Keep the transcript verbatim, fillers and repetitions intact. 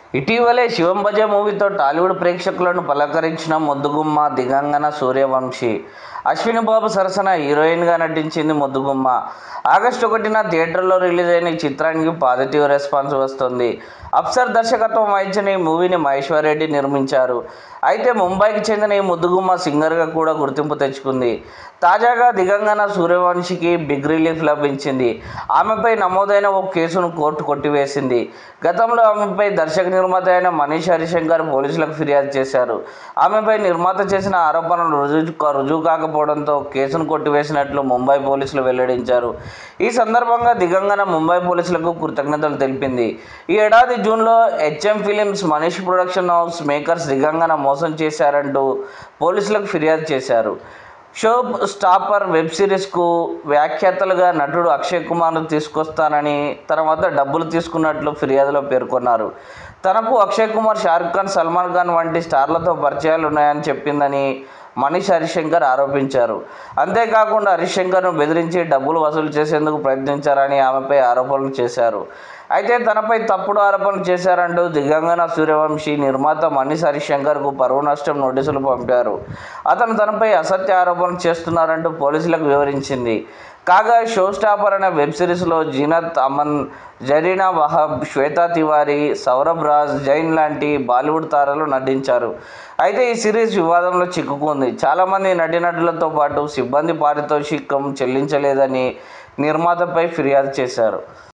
ఇటీవలే శివం బజే మూవీతో టాలీవుడ్ ప్రేక్షకులను పలకరించిన ముద్దుగుమ్మ దిగంగన సూర్యవంశి. అశ్విని బాబు సరసన హీరోయిన్గా నటించింది ముద్దుగుమ్మ. ఆగస్టు ఒకటిన థియేటర్లో రిలీజ్ అయిన ఈ చిత్రానికి పాజిటివ్ రెస్పాన్స్ వస్తోంది. అప్సర్ దర్శకత్వం వహించిన ఈ మూవీని మహేశ్వర్ రెడ్డి నిర్మించారు. అయితే ముంబైకి చెందిన ఈ ముద్దుగుమ్మ సింగర్గా కూడా గుర్తింపు తెచ్చుకుంది. తాజాగా దిగంగన సూర్యవంశికి బిగ్ రిలీఫ్ లభించింది. ఆమెపై నమోదైన ఓ కేసును కోర్టు కొట్టివేసింది. గతంలో ఆమెపై దర్శక నిర్మాత అయిన మనీష్ హరిశంకర్ పోలీసులకు ఫిర్యాదు చేశారు. ఆమెపై నిర్మాత చేసిన ఆరోపణలు రుజువు రుజువు కాకపోవడంతో కేసును కొట్టివేసినట్లు ముంబై పోలీసులు వెల్లడించారు. ఈ సందర్భంగా దిగంగన ముంబై పోలీసులకు కృతజ్ఞతలు తెలిపింది. ఈ ఏడాది జూన్లో HM films, Manish production house makers Digangana మోసం చేశారంటూ పోలీసులకు ఫిర్యాదు చేశారు. షో స్టాపర్ వెబ్ సిరీస్కు వ్యాఖ్యాతలుగా నటుడు అక్షయ్ కుమార్ను తీసుకొస్తానని తన వద్ద డబ్బులు తీసుకున్నట్లు ఫిర్యాదులో పేర్కొన్నారు. తనకు అక్షయ్ కుమార్, షారుఖ్ ఖాన్, సల్మాన్ ఖాన్ వంటి స్టార్లతో పరిచయాలు ఉన్నాయని చెప్పిందని మనీష్ హరిశంకర్ ఆరోపించారు. అంతేకాకుండా హరిశంకర్ను బెదిరించి డబ్బులు వసూలు చేసేందుకు ప్రయత్నించారని ఆమెపై ఆరోపణలు చేశారు. అయితే తనపై తప్పుడు ఆరోపణలు చేశారంటూ దిగంగన సూర్యవంశి నిర్మాత మనీష్ హరిశంకర్కు పరువు నష్టం నోటీసులు పంపారు. అతను తనపై అసత్య ఆరోపణలు చేస్తున్నారంటూ పోలీసులకు వివరించింది. కాగా షో స్టాపర్ అనే వెబ్ సిరీస్లో జీనత్ అమన్, జరీనా వహాబ్, శ్వేతా తివారీ, సౌరభ్ రాజ్, జైన్ లాంటి బాలీవుడ్ తారలు నటించారు. అయితే ఈ సిరీస్ వివాదంలో చిక్కుకుంది. చాలామంది నటీనటులతో పాటు సిబ్బంది పారితోషికం చెల్లించలేదని నిర్మాతపై ఫిర్యాదు చేశారు.